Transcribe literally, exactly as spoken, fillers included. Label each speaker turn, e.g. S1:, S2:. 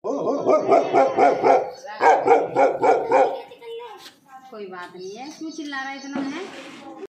S1: कोई बात नहीं है, क्यों चिल्ला रहा है इतना है?